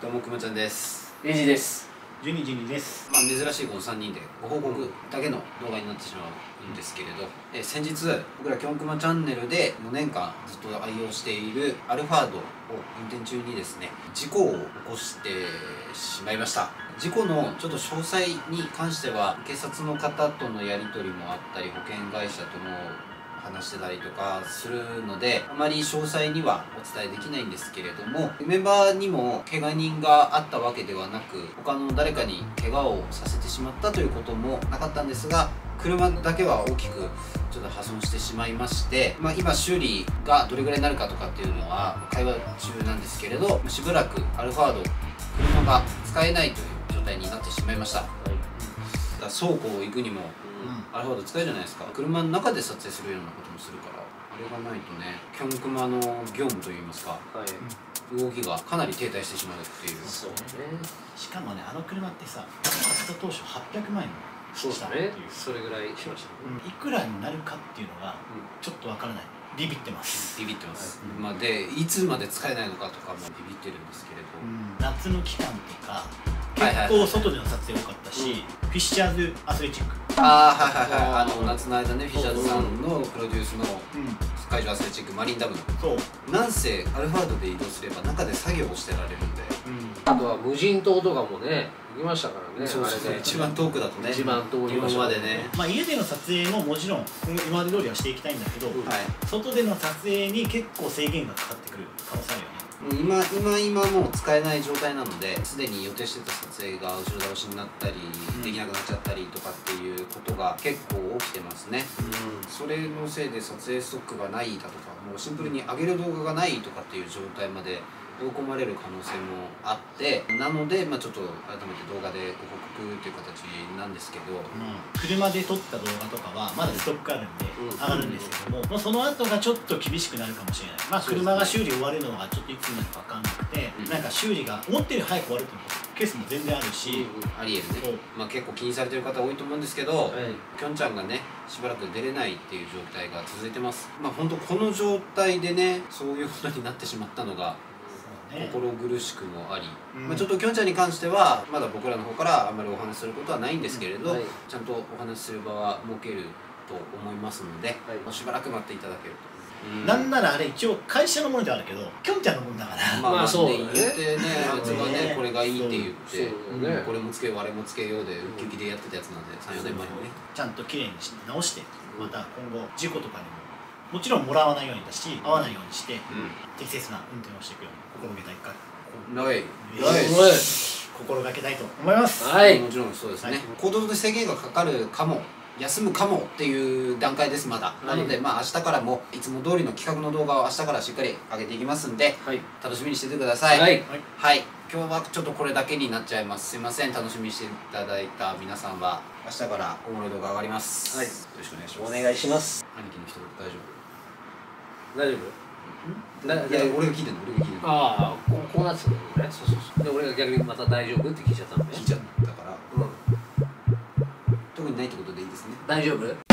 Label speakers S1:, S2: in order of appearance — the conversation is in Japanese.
S1: どうもくまちゃんです。
S2: レジです。
S3: ジュニです。
S1: 珍しいこの3人でご報告だけの動画になってしまうんですけれど、先日僕らきょんくまチャンネルで4年間ずっと愛用しているアルファードを運転中にですね、事故を起こしてしまいました。事故のちょっと詳細に関しては警察の方とのやり取りもあったり、保険会社とも話してたりとかするので、あまり詳細にはお伝えできないんですけれども、メンバーにも怪我人があったわけではなく、他の誰かに怪我をさせてしまったということもなかったんですが、車だけは大きくちょっと破損してしまいまして、今修理がどれぐらいになるかとかっていうのは会話中なんですけれど、しばらくアルファード車が使えないという状態になってしまいました。だから倉庫行くにもアルファード使えるじゃないですか。車の中で撮影するようなこともするから、あれがないとね、キョンクマの業務といいますか、動きがかなり停滞してしまうっていう。
S2: そうね。
S3: しかもね、あの車ってさ、買った当初800万円したっていう。
S2: それぐらいしました。
S3: いくらになるかっていうのがちょっとわからない。ビビってます。
S1: ビビってます。で、いつまで使えないのかとかもビビってるんですけれど、
S3: 夏の期間とか結構外での撮影多かったし、フィッシャーズアスレチック、
S1: 夏の間ね、フィッシャーズさんのプロデュースの海上アスレチックマリンダムの、
S3: そう
S1: なんせアルファードで移動すれば中で作業をしてられるんで、
S2: あとは無人島とかもね行きましたからね。
S1: そうそう、一番遠くだとね、
S2: 一番遠い
S1: 今までね。
S3: 家での撮影ももちろん今まで通りはしていきたいんだけど、外での撮影に結構制限がかかってくる可能性あるよね。
S1: 今もう使えない状態なので、すでに予定してた撮影が後ろ倒しになったり、できなくなっちゃったりとかっていうことが結構起きてますね。それのせいで撮影ストックがないだとか、もうシンプルに上げる動画がないとかっていう状態まで追い込まれる可能性もあって、なので、ちょっと改めて動画でご報告という形なんですけど、
S3: 車で撮った動画とかはまだストックあるんで上がるんですけども、その後がちょっと厳しくなるかもしれない。車が修理終わるのがちょっといつになるか分かんなくて、なんか修理が思ってるより早く終わるっていうケースも全然あるし、
S1: ありえるね。結構気にされてる方多いと思うんですけど、きょんちゃんがね、しばらく出れないっていう状態が続いてます。本当この状態でね、そういうことになってしまったのが心苦しくもあり、ちょっときょんちゃんに関してはまだ僕らの方からあんまりお話しすることはないんですけれど、ちゃんとお話しする場は設けると思いますので、しばらく待っていただけると。
S3: なんならあれ一応会社のものではあるけど、きょんちゃんのものだから、
S2: そう
S1: 言ってね、あいつがね、これがいいって言って、
S2: ね、
S1: これもつけようあれもつけようでウキウキでやってたやつなんで、3、4年前にね、
S3: ちゃんときれいに直して、また今後事故とかにももちろんもらわないようにだし、合わないようにして、適切な運転をしていくように心がけたい心がけたいと思います。
S1: もちろんそうですね。行動で制限がかかるかも、休むかもっていう段階です、まだ。なので明日からもいつも通りの企画の動画を明日からしっかり上げていきますんで、楽しみにしててください。はい、今日はちょっとこれだけになっちゃいます。すいません。楽しみにしていただいた皆さんは明日からおもろい動画上がります。よろしくお願いします。
S2: お願いします。
S1: 兄貴の一言
S2: 大丈夫？
S1: いや、俺が聞いてんの。
S2: ああ、こうなってたんだよね。そうで、俺が逆にまた大丈夫って聞いちゃったんで。
S1: 聞いちゃったから、特にないってことでいいですね。
S2: 大丈夫？